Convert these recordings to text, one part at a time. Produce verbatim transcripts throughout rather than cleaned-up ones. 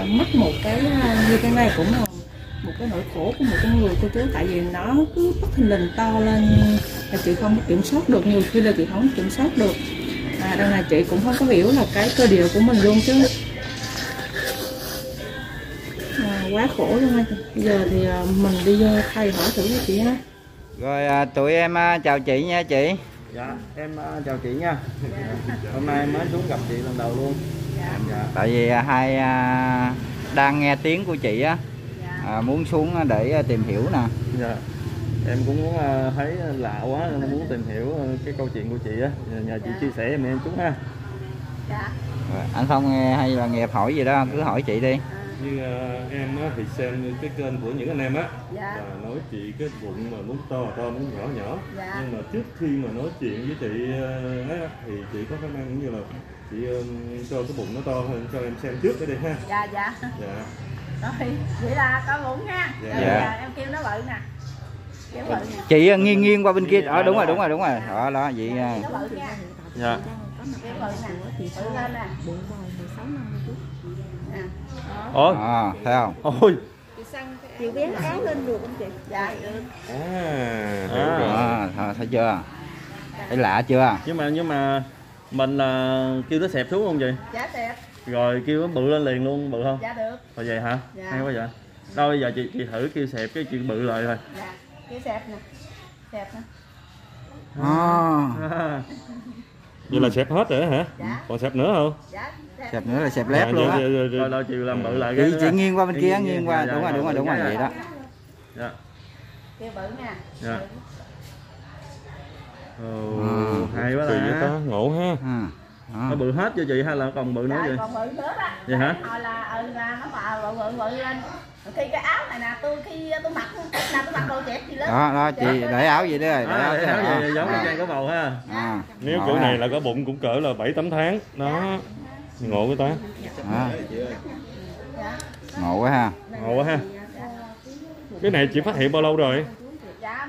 mắc một cái như cái này cũng là một cái nỗi khổ của một con người cô chú, tại vì nó cứ bất thình lình to lên là chị không kiểm soát được, nhiều khi là chị không kiểm soát được. À, đằng này chị cũng không có hiểu là cái cơ địa của mình luôn chứ. À, quá khổ luôn. Bây giờ thì mình đi vô thay hỏi thử với chị ha. Rồi à, tụi em à, chào chị nha chị. Dạ em uh, chào chị nha. Dạ. Hôm nay em mới xuống gặp chị lần đầu luôn. Dạ. Dạ. Tại vì à, hai à, đang nghe tiếng của chị á. Dạ. À, muốn xuống để tìm hiểu nè. Dạ. Em cũng muốn uh, thấy lạ quá nên muốn tìm hiểu uh, cái câu chuyện của chị á. Nhờ chị dạ. chia sẻ giùm em chút ha. Dạ. Rồi, anh Phong hay là nghiệp hỏi gì đó cứ hỏi chị đi. Như uh, em á, thì xem cái kênh của những anh em á, dạ. và nói chị cái bụng mà muốn to to muốn nhỏ nhỏ, dạ. nhưng mà trước khi mà nói chuyện với chị uh, á, thì chị có khả năng như là chị um, cho cái bụng nó to hơn cho em xem trước cái đi ha. Dạ dạ. Dạ. Rồi vậy là to bụng nha. Dạ. Rồi, Dạ. giờ em kêu nó bự nè. Kêu bự nè. Chị nghiêng nghiêng qua bên kia. Ờ đúng rồi đúng rồi đúng rồi. Đó đó vậy. Dạ, nó bự nha. Dạ. Kêu bự nè. Bự lên nè. Ủa? À, thấy không? Ôi. Chị bé nó áo lên được không chị? Dạ được. À, À, à, thấy chưa? Thấy lạ chưa? Nhưng mà nhưng mà mình là uh, kêu nó xẹp xuống không chị? Dạ xẹp. Rồi kêu nó bự lên liền luôn, bự không? Dạ được. Rồi vậy hả? Dạ. Hay quá vậy. Đâu bây giờ chị chị thử kêu xẹp cái chị bự lại thôi. Dạ. Kêu xẹp nè. Xẹp nè. À. À. Vậy là xẹp hết rồi hả? Dạ. Còn xẹp nữa không? Dạ. Xẹp nữa là xẹp lép À, luôn á. Rồi rồi chị làm bự lại cái. Chị, chị nghiêng qua bên kia, nghiêng qua. Dạ, Đúng rồi đúng rồi đúng rồi vậy đó. Dạ. Kêu bự nha. Dạ. Ồ, À, hay quá kỳ vậy ta, ta. ngộ ha. À. À. Nó bự hết cho chị hay là còn bự nữa Dạ, vậy? còn bự nữa đó. Vậy hả? Hồi là ừ là nó bự bự bự bự lên. Khi cái áo này nè, tôi khi tôi mặc là tôi mặc đồ dẹp gì lên. Đó đó chị để áo gì đó rồi, để À, áo để gì áo đó. vậy giống cái À. trang có bầu ha. À. Nếu Ngộ cỡ ha. này là có bụng cũng cỡ là bảy tám tháng. Đó. Ngộ cái ta. À. Dạ. Ngộ quá ha. Ngộ quá ha. Cái này chị phát hiện bao lâu rồi? Dạ.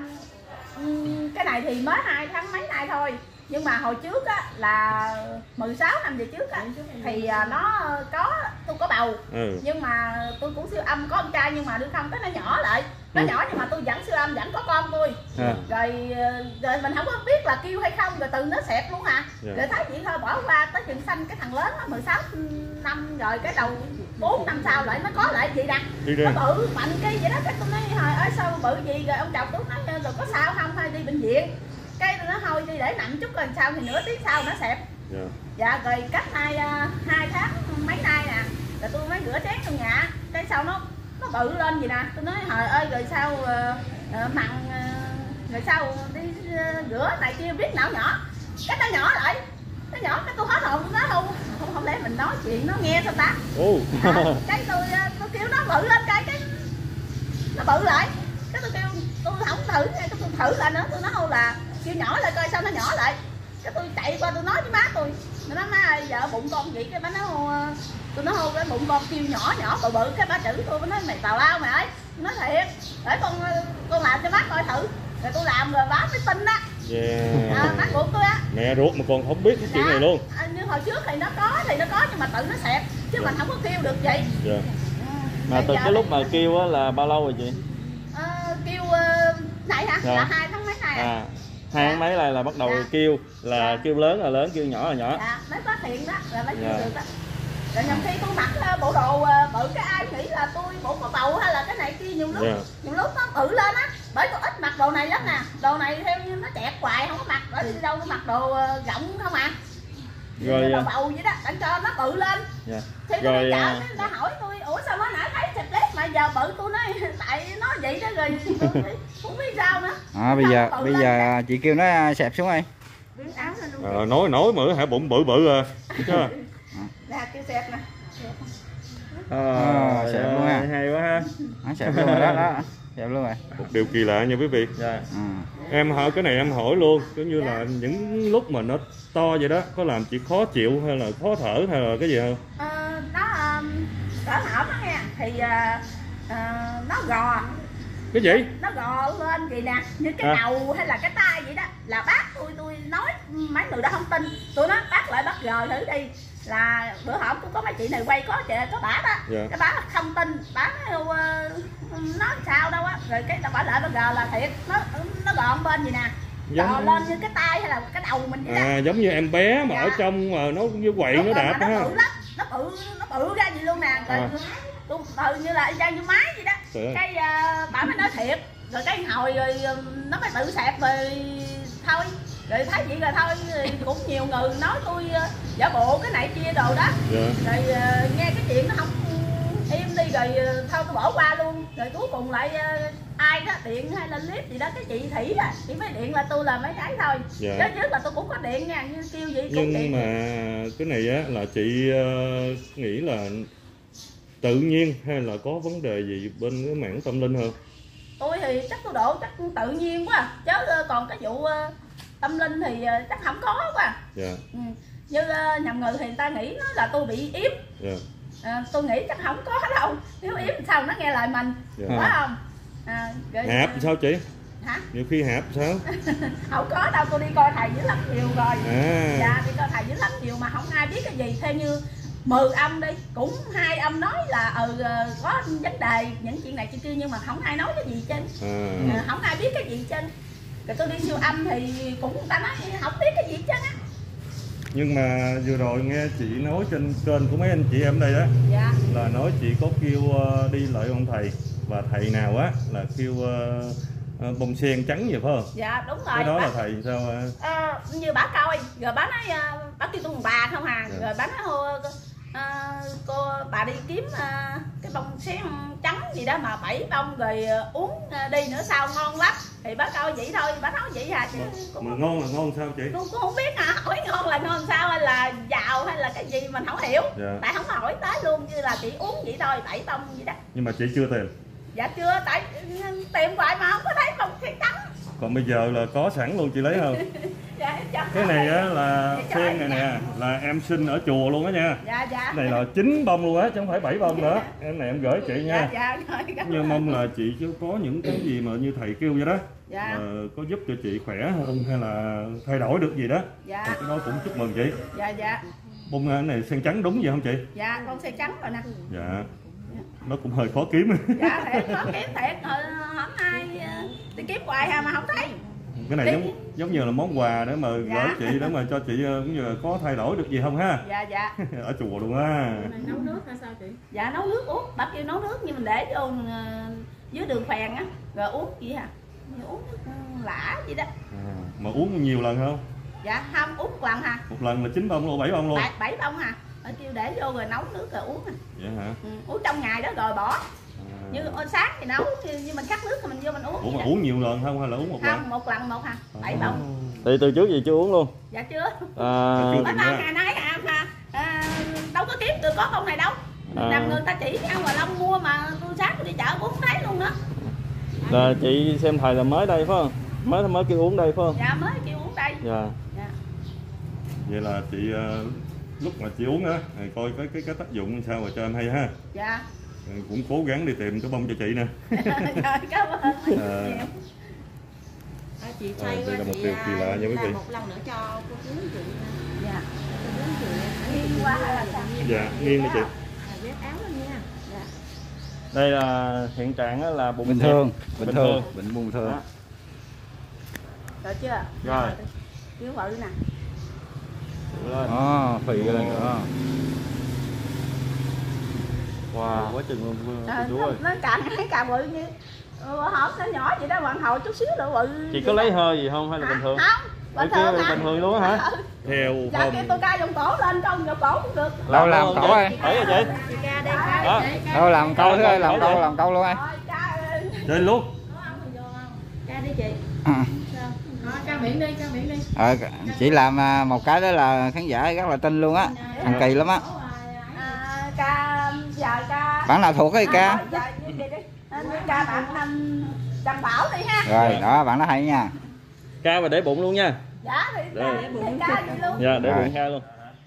ừm, Cái này thì mới hai tháng mấy nay thôi. Nhưng mà hồi trước á là mười sáu năm về trước á thì à, nó có tôi có bầu. Ừ. Nhưng mà tôi cũng siêu âm có con trai nhưng mà đứa không cái nó nhỏ lại. Nó Ừ. nhỏ nhưng mà tôi vẫn siêu âm vẫn có con tôi. À. Rồi rồi mình không có biết là kêu hay không rồi từ nó xẹp luôn hả. Dạ. Rồi thấy vậy thôi bỏ qua tới chừng xanh cái thằng lớn nó mười sáu năm rồi cái đầu bốn năm sau lại nó có lại gì nè. Đi ra. Nó bự mạnh cái vậy đó cái tôi nói hồi ơi sao bự gì rồi ông chồng tôi nói rồi có sao không hay đi bệnh viện. Cái tôi nói thôi đi để nằm chút rồi sau thì nửa tiếng sau nó xẹp. Dạ. Dạ rồi cách hai hai tháng mấy nay nè rồi tôi mới rửa chén trong nhà cái sau nó nó bự lên gì nè tôi nói hồi ơi rồi sao uh, uh, mặn uh, rồi sao đi uh, rửa này kia biết não nhỏ cái nó nhỏ lại nó nhỏ cái tôi hết hồn tôi nói không không không lẽ mình nói chuyện nó nghe sao ta. Ồ. À, cái tôi tôi kêu nó bự lên cái cái nó bự lại cái tôi kêu tôi không thử cái tôi thử lại nữa tôi nói thôi là kêu nhỏ lại coi sao nó nhỏ lại cái tôi chạy qua tôi nói với má tôi nó nói má ơi vợ bụng con vậy cái má nói tôi nói thôi cái bụng con kêu nhỏ nhỏ bự bự cái má chửi tôi mới nói mày tào lao mày ơi nói thiệt để con con làm cho má coi thử rồi tôi làm rồi bá mới tin á. Yeah. À, má ruột tôi á Mẹ ruột mà còn không biết cái chuyện dạ. này luôn. À, như hồi trước thì nó có thì nó có nhưng mà tự nó xẹp chứ mình không có kêu được vậy. Dạ. Mà từ cái lúc mà kêu á là bao lâu rồi chị? Ờ, kêu uh, này hả? Dạ. Là hai tháng mấy này à? À, hai tháng mấy này là bắt đầu Dạ. kêu là Dạ. kêu lớn là lớn, kêu nhỏ là nhỏ. Dạ, mới phát hiện đó là mới kêu Dạ. được đó. Rồi nhầm khi tôi mặc uh, bộ đồ uh, bự cái ai nghĩ là tôi bộ có bầu hay là cái này kia nhiều lúc Dạ. nhiều lúc nó bự lên á bởi tôi ít mặc đồ này lắm nè đồ này theo như nó chẹt hoài không có mặc bởi đi đâu tôi mặc đồ uh, rộng không à. Rồi Đồ bầu vậy đó đánh cho nó bự lên. dạ. Thì tôi Rồi, chợ à, nó hỏi tôi ủa sao mới nãy thấy xẹp lép mà giờ bự tôi nói tại nó vậy đó rồi tôi không biết sao nữa. À, bây giờ bây giờ chị kêu nó xẹp xuống đi. Biến áo lên luôn. Ờ, nói nói mà hả bụng bự bự à. Chưa? Là kêu xẹp nè. À, xẹp luôn ha. Hay quá ha. Đó, xẹp luôn rồi đó, đó. Xẹp luôn rồi. Một điều kỳ lạ nha quý vị. Dạ. Ừ. Em hỏi cái này em hỏi luôn, giống như là những lúc mà nó to vậy đó, có làm chị khó chịu hay là khó thở hay là cái gì không? Ờ, nó um, cỡ hổm đó nha thì uh, uh, nó gò Cái gì? nó gò lên vậy nè như cái À. đầu hay là cái tay vậy đó là bác tôi tôi nói mấy người đó không tin tôi nói bác lại bác gò thử đi là bữa hổm cũng có mấy chị này quay có chị có bả đó, dạ. cái bả không tin, bả nói, uh, nói sao đâu á, rồi cái tao bả lại nó gờ là thiệt, nó nó gọn bên gì nè, gò lên như cái tay hay là cái đầu mình vậy đó. À, giống như em bé mà dạ. ở trong mà nó như quậy nó đạp nó ha. bự lắm, nó bự nó bự ra gì luôn nè, rồi à. tôi bự như là ra như máy vậy đó. Trời cái uh, bả mới nói thiệt, rồi cái hồi rồi nó mới tự xẹp rồi thôi, rồi thấy vậy rồi thôi, cũng nhiều người nói tôi uh, giả bộ cái này kia đồ đó. dạ. Rồi uh, nghe cái chuyện nó không im đi rồi uh, thôi tôi bỏ qua luôn, rồi cuối cùng lại uh, ai đó điện hay là clip gì đó cái chị Thủy á, chị mới điện là tôi là mấy cái thôi. dạ. Chứ trước là tôi cũng có điện nha, như kêu gì cũng nhưng điện. mà cái này á là chị uh, nghĩ là tự nhiên hay là có vấn đề gì bên cái mảng tâm linh hơn? Tôi thì chắc tôi độ chắc tự nhiên quá, chứ còn cái vụ uh, tâm linh thì uh, chắc không có quá. dạ. ừ. Như uh, nhầm người thì người ta nghĩ nó là tôi bị yếm. dạ. À, tôi nghĩ chắc không có đâu, nếu yếm sao nó nghe lời mình, dạ. phải không? À, rồi... Hạp sao chị? Hả? Nhiều khi hạp sao? Không có đâu, tôi đi coi thầy Dữ Lâm nhiều rồi. à. Dạ, đi coi thầy Dữ Lâm nhiều mà không ai biết cái gì. Theo như mười âm đi, cũng hai âm nói là ừ có vấn đề những chuyện này chuyện kia, nhưng mà không ai nói cái gì trên. à. À, không ai biết cái gì trên. Rồi tôi đi siêu âm thì cũng người ta nói không biết cái gì trên á. Nhưng mà vừa rồi nghe chị nói trên kênh của mấy anh chị em đây đó, dạ. là nói chị có kêu uh, đi lại ông thầy, và thầy nào á là kêu uh, uh, bông sen trắng vậy phải không? Dạ đúng rồi. Cái đó bà, là thầy sao? Uh... à, như bà coi rồi bà nói uh, bà kêu tôi bà không à. dạ. Rồi bà nói uh, uh, cô bà đi kiếm uh, cái bông sen trắng gì đó mà bảy bông rồi uh, uống uh, đi nữa sao ngon lắm, thì bà coi vậy thôi, bà nói vậy à chứ mà, mà ngon là ngon sao chị? tôi cũng không biết hả, hỏi ngon là ngon sao hay là giàu hay là cái gì mình không hiểu. dạ. Tại không hỏi tới luôn, như là chị uống vậy thôi, bảy bông vậy đó. Nhưng mà chị chưa tìm? Dạ chưa, tại tìm hoài mà không có thấy bông sen trắng. Còn bây giờ là có sẵn luôn, chị lấy không? Dạ, cái này á là sen này nè, là em xin ở chùa luôn á nha. dạ dạ. Cái này là chín bông luôn á chứ không phải bảy bông nữa. Em này em gửi chị nha. dạ, dạ, như mong là chị chứ có những cái gì mà như thầy kêu vậy đó, dạ. ờ, có giúp cho chị khỏe hơn hay là thay đổi được gì đó. dạ. Thì cái đó cũng chúc mừng chị. dạ dạ. Bông cái này sen trắng đúng vậy không chị? Dạ con sen trắng rồi nè. Dạ. Nó cũng hơi khó kiếm. Dạ thiệt khó kiếm thiệt, hồi hôm nay đi kiếm hoài hà mà không thấy. Cái này đi. giống giống như là món quà để mà dạ. gửi chị để mà cho chị cũng như là có thay đổi được gì không ha? Dạ dạ. Ở chùa luôn á. Nấu nước hay sao chị? Dạ nấu nước uống, bác kêu nấu nước nhưng mình để vô uh, dưới đường phèn á, rồi uống gì hả? Uống nước lã gì đó. À, mà uống nhiều lần không? Dạ không, uống một lần hả? Một lần là chín bông luôn, bảy bông luôn. Bảy, bảy bông hả? Ở kêu để vô rồi nấu nước rồi uống. Vậy hả? Ừ, uống trong ngày đó rồi bỏ. À. Như sáng thì nấu, như, như mình cắt nước thì mình vô mình uống. Ủa mà uống nhiều lần không hay là uống một lần? Không, một lần một hả? Bảy bông. Thì từ trước gì chưa uống luôn? Dạ chưa. À, Mấy bông ngày nay à, mà à, đâu có kiếm được có bông này đâu. À. Làm người ta chỉ ăn mà Long mua mà tôi sáng tôi đi chợ cũng không thấy luôn đó. là chị xem thầy là mới đây phải không? Mới mới kêu uống đây phải không? Dạ mới kêu uống đây. Dạ. Dạ. Vậy là chị uh, lúc mà chị uống á, coi cái cái cái tác dụng sao mà cho em hay ha. Dạ. Cũng cố gắng đi tìm cái bông cho chị nè. Rồi cảm ơn À. nhiều. À, chị xoay À, qua đây là một chị điều kỳ lạ nha quý vị. làm một lần nữa cho cô chú chị. Dạ. Cô chú chị Nghiêng qua hay là sao? Dạ, nghiêng đi chị. à, vét áo lên nha. Dạ. Đây là hiện trạng á là bụng Bình xẹp. thường, bình Bình thường, thường. bệnh bùng thường. Đó. Rồi chưa? Rồi. Kêu bự nè. Lên. Đó, phì lên nữa. Wow, quá chừng luôn cô À, chú nó, ơi. nó càng ngày càng bự như ừ, hổm nó nhỏ vậy đó, hoàn hồi chút xíu nữa bự. Chị có lấy hơi gì không hay là hả? bình thường? Không, bình Ủa, thường chứ hả? bình thường luôn á hả? Ừ. Theo Dạ không? kia tôi ca vòng cổ lên, con vòng cổ cũng được. Đâu làm luôn cậu chị. ơi. Thấy rồi chị. Chị ca đây ca. Đó. Đâu làm câu thứ ơi, làm Rồi, câu rồi. làm câu luôn ơi. Rồi, ca ơi. Chơi luôn. Ca đi chị. À. Sao? Đó, ca miệng đi, ca miệng đi. Ờ, chỉ làm à, một cái đó là khán giả rất là tin luôn á, thằng kỳ lắm á. À, ca giờ ca Bạn nào thuộc cái gì ca? À, dạ, như vậy đi. À, ca bạn anh Trần Bảo đi ha. Rồi đó, bạn nó hay nha. Ca và để bụng luôn nha. Dạ thì Đây. ca, thì ca gì luôn. Dạ, để Rồi. bụng ca luôn.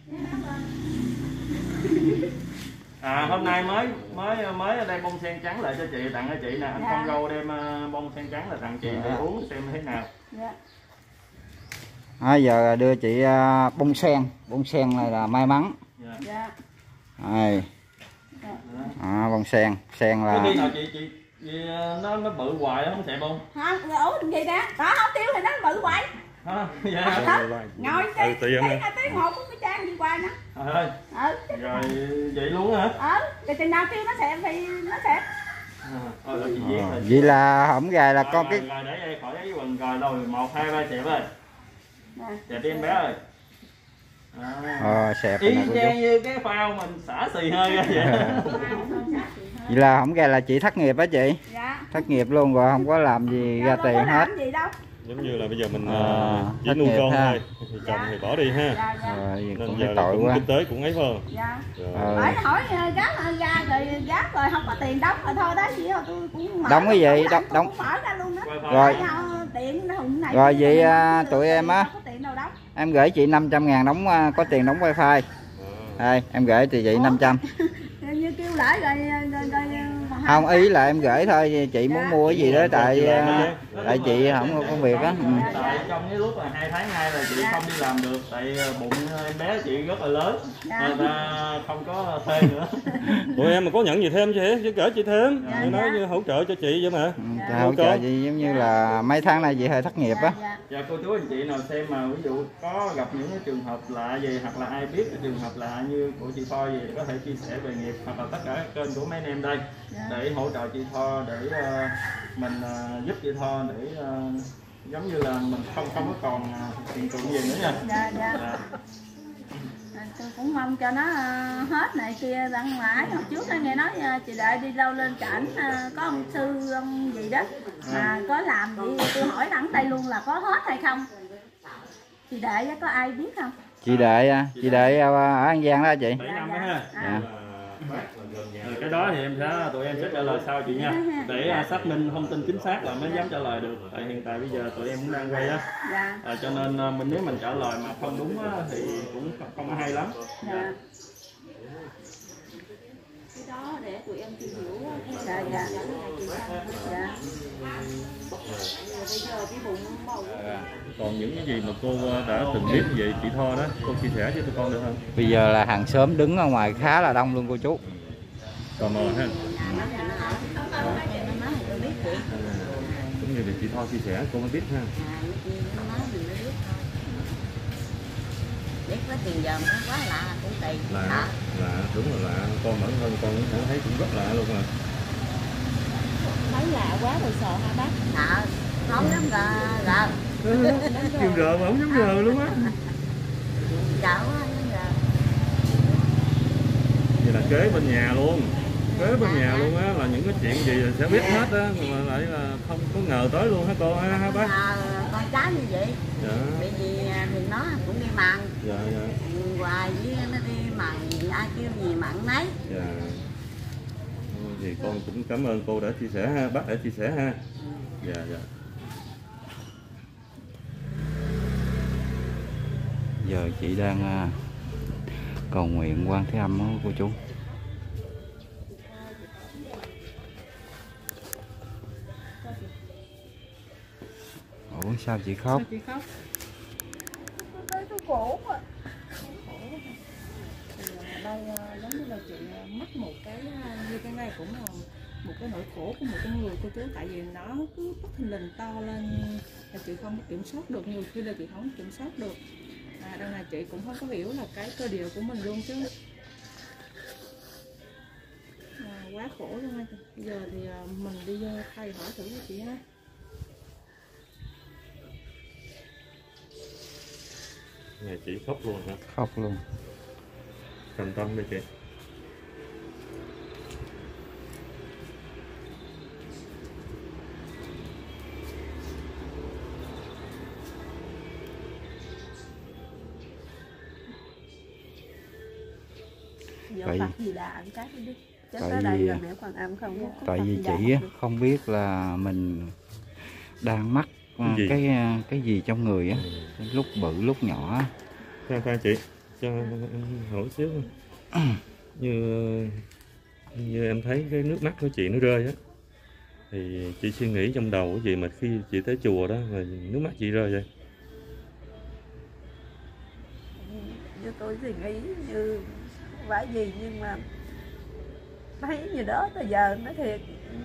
À, hôm nay mới mới mới đem bông sen trắng lại cho chị, tặng cho chị nè. Anh Dạ. Con Gâu đem uh, bông sen trắng là tặng chị để Dạ. uống xem thế nào. Dạ. À, giờ đưa chị à, bông sen, bông sen này là may mắn. Dạ. Dạ. Đây. À, bông sen, sen Cái là đi nào chị chị chị nó nó bự hoài không xẹp không? Hả? Ủa gì nè? Đó không tiêu thì nó bự quậy. Hả? Dạ. Đó. Ngồi Ừ, tí, tiện tí, nè. tí một cũng cái trang đi qua nữa. Trời ơi. Ừ. Rồi vậy luôn hả? Ờ, thì chừng nào kêu nó xẹp thì nó xẹp. À, thôi chị Duyên ờ, rồi. vậy là hổng gài là Rồi, con rồi, cái rồi để đây khỏi giấy quần rồi rồi một hai ba xẹp ơi. Nè. Xẹp đi em bé ơi. À. ờ xẹp Y nè cô chú. chang như cái phao mình xả xì hơi ra vậy. Vậy là không gài là chị thất nghiệp á chị? Dạ. Thất nghiệp luôn rồi, không có làm gì ra Đâu có tiền hết. làm gì đâu. Giống như là bây giờ mình À, ờ, chỉ thất nuôi nghiệp con ha. thôi, thì chồng thì bỏ đi ha. Dạ, dạ. Rồi vậy Nên cũng giờ thấy là tội cũng quá. kinh tế cũng ấy phải không? Dạ. Rồi. Ờ. Hỏi hỏi ờ, gác ờ, ra rồi gác rồi không có tiền đóng rồi thôi đó chị ơi, tôi cũng mở. Đóng cái gì? tôi Đóng- tôi đóng- cũng mở ra luôn đó. Rồi. Tại sao Tiền nó hùng này. Rồi kia vậy, mà à, không có tụi tiền, em á. không có tiền đâu đóng. Em gửi chị năm trăm ngàn đóng à, có tiền đóng wifi. Đây, em gửi thì chị năm trăm. Như kêu lại rồi rồi rồi. mà Không, ý là em gửi thôi, chị muốn Dạ. mua cái gì đó tại à, Dạ. tại chị không có công việc á. Ừ. Tại trong cái lúc là hai tháng nay là chị không đi làm được, tại bụng em bé chị rất là lớn, Dạ. người ta không có thuê nữa. Tụi em mà có nhận gì thêm chị, chứ gửi chị thêm. Dạ, Chị nói dạ. như hỗ trợ cho chị vậy mà. Ừ, chị hỗ trợ gì giống như là mấy tháng nay chị hơi thất nghiệp á. Dạ, Dạ cô chú anh chị nào xem mà ví dụ có gặp những cái trường hợp lạ gì hoặc là ai biết cái trường hợp lạ như của chị Tho gì có thể chia sẻ về nghiệp hoặc là tất cả các kênh của mấy anh em đây dạ. để hỗ trợ chị Tho, để uh, mình uh, giúp chị Tho để uh, giống như là mình không không có còn uh, tiền tụng gì nữa nha. Dạ, dạ. Dạ. À, tôi cũng mong cho nó ờ, hết này kia đặng mãi. Hồi trước anh nghe nói ờ, chị đợi đi đâu lên cảnh ờ, có ông sư ông gì đó mà có làm gì tôi hỏi thẳng tay luôn là có hết hay không. Chị đợi có ai biết không? Chị Đệ à, chị Đệ ở An Giang đó chị. bảy năm đó ha. Dạ. Ừ, cái đó thì em sẽ tụi em sẽ trả lời sau chị nha, để uh, xác minh thông tin chính xác là mới dám trả lời được, tại hiện tại bây giờ tụi em cũng đang quay á. Dạ. À, cho nên uh, mình nếu mình trả lời mà không đúng á, thì cũng không, không hay lắm. Dạ. Cái đó để tụi em tìm hiểu. Dạ, dạ. Dạ. Bây giờ cái bụng bầu Còn những cái gì mà cô đã từng biết như vậy chị Tho đó, cô chia sẻ với tụi con được không? Bây giờ là hàng xóm đứng ở ngoài khá là đông luôn cô chú. Tò mò ha. Cũng như là chị Tho chia sẻ cô mới biết ha. Biết có tiền giờ nó quá lạ cũng kỳ. Lạ, lạ, đúng là lạ. Con bản thân con cũng cảm thấy cũng rất lạ luôn mà. thấy lạ quá rồi sợ hả bác? Sợ, không dám gờ, gờ. Kêu rờ mà không dám rờ luôn á. Sợ quá, không dám gờ. Vậy là kế bên nhà luôn. Kế bên nhà luôn á, là những cái chuyện gì là sẽ biết hết á, mà lại là không có ngờ tới luôn hả cô ha, hả bác? À, con cháu như vậy. Dạ. Bởi vì thì nó cũng đi mặn. Dạ, dạ. Hoài với nó đi mặn, ai kêu gì mặn nấy. Dạ. Thì con cũng cảm ơn cô đã chia sẻ ha, bác đã chia sẻ ha. Dạ, dạ. Giờ chị đang à, cầu nguyện Quan Thế Âm đó cô chú. Ủa sao chị khóc? Chị khóc. Tôi tôi khổ mà. Đây giống như là chị mắc một cái như cái này cũng là một cái nỗi khổ của một con người cô chú, tại vì nó cứ bất thình lình to lên là chị không có kiểm soát được, nhiều khi là chị không kiểm soát được. À, đây là chị cũng không có hiểu là cái cơ địa của mình luôn chứ. À, quá khổ luôn anh. Bây giờ thì mình đi thay hỏi thử với chị ha. Nhà chị khóc luôn hả? Khóc luôn. Thành tâm đi chị. Giờ Tại- Phật gì đà cái đi đi. Chết tại tới đây vì- rồi để Quan Âm không có Tại Phật vì gì đà chị á, được. không biết là mình đang mắc à, Cái gì? cái à, cái gì trong người á, lúc bự lúc nhỏ á. Khoan khoan chị, cho em hỏi xíu. Như như em thấy cái nước mắt của chị nó rơi á, thì chị suy nghĩ trong đầu cái gì mà khi chị tới chùa đó mà nước mắt chị rơi vậy? Như tôi suy nghĩ như phải gì, nhưng mà thấy như đó tới giờ nói thiệt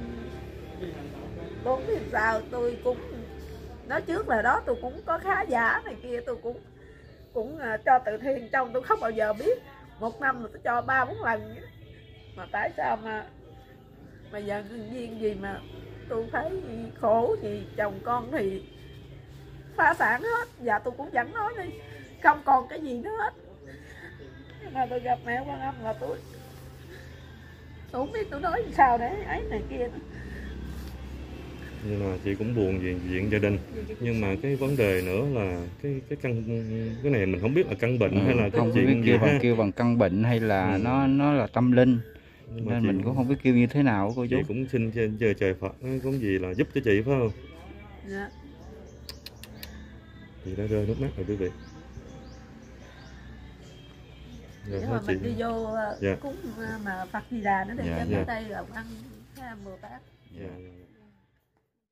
tôi không biết sao. Tôi cũng nói trước là đó tôi cũng có khá giả này kia, tôi cũng cũng uh, cho từ thiện trong, tôi không bao giờ biết một năm là tôi cho ba bốn lần, mà tại sao mà mà giờ nhân viên gì mà tôi thấy khổ gì, chồng con thì phá sản hết, và tôi cũng vẫn nói đi không còn cái gì nữa hết. Nhưng mà tôi gặp mẹ Quan Âm là tôi tôi không biết tôi nói sao để ấy này kia. Nhưng mà chị cũng buồn về chuyện gia đình, nhưng mà cái vấn đề nữa là cái cái căn cái này mình không biết là căn bệnh ừ, hay là không cái chuyện biết kêu gì bằng kêu bằng căn bệnh hay là ừ. nó nó là tâm linh, nhưng mà nên chị, mình cũng không biết kêu như thế nào cô chú. Chị cũng xin chờ trời Phật cũng gì là giúp cho chị phải không? Dạ. Chị đã rơi nước mắt rồi quý vị. Rồi mà mình đi vô dạ. cúng mà Phật Di Đà nó để dạ, cho dạ. tới đây rồi ăn Bồ Tát. Dạ, dạ.